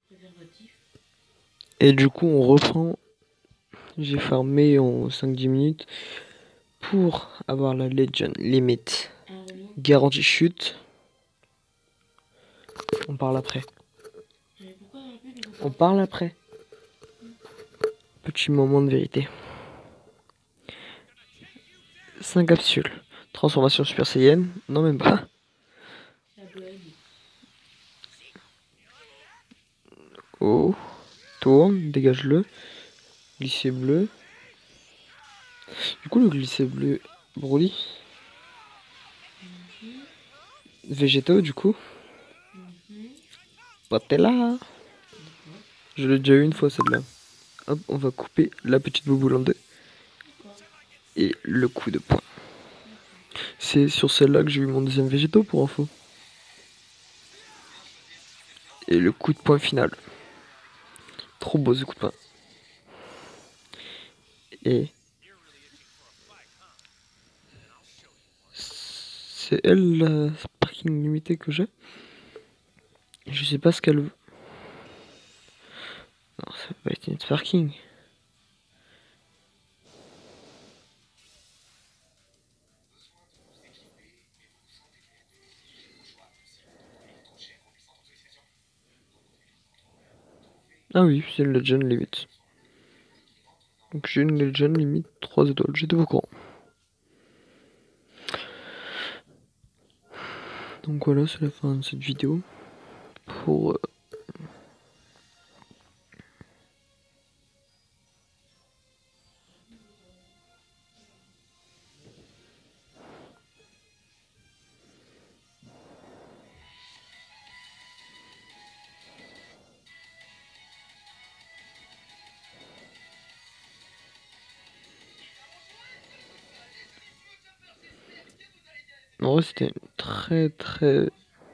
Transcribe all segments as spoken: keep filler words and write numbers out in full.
Et du coup on reprend. J'ai farmé en cinq dix minutes pour avoir la Legend Limit. Garantie chute. On parle après. On parle après. Petit moment de vérité. cinq capsules. Transformation Super Saiyan. Non, même pas. Oh. Tourne. Dégage-le. Glisser bleu. Du coup, le glisser bleu. Broly. Végétaux, du coup. Patella. Je l'ai déjà eu une fois, celle-là. Hop, on va couper la petite bouboule en deux. Et le coup de poing. C'est sur celle-là que j'ai eu mon deuxième végétaux pour info. Et le coup de poing final. Trop beau ce coup de poing. Et c'est elle la sparking limitée que j'ai. Je sais pas ce qu'elle veut. Non, ça va pas être une sparking. Ah oui, c'est une Legend Limit. Donc j'ai une Legend Limit trois étoiles, j'étais au courant. Donc voilà, c'est la fin de cette vidéo. Pour... Euh... En vrai, c'était très très...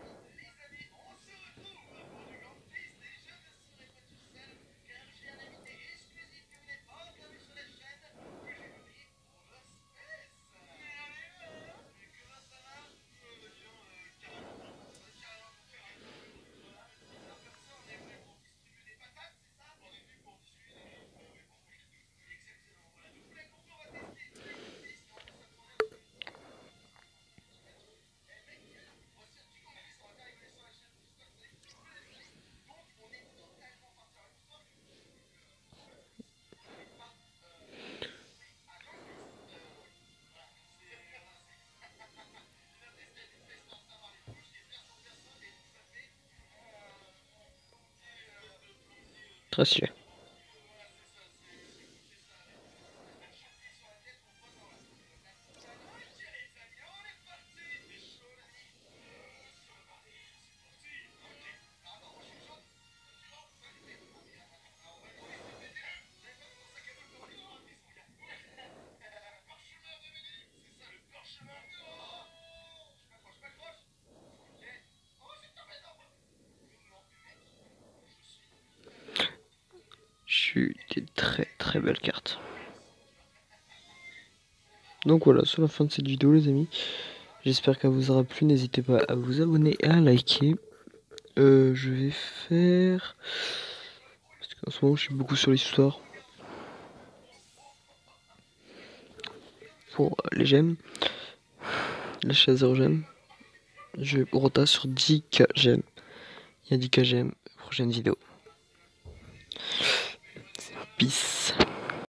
Très stylé. J'ai eu des très très belles cartes. Donc voilà, c'est la fin de cette vidéo les amis. J'espère qu'elle vous aura plu. N'hésitez pas à vous abonner et à liker. Euh, je vais faire... Parce qu'en ce moment je suis beaucoup sur l'histoire. Pour les gemmes. Lâcher à zéro gemme. Je rota sur dix K gemmes. Il y a dix K gemmes. Prochaine vidéo. Peace.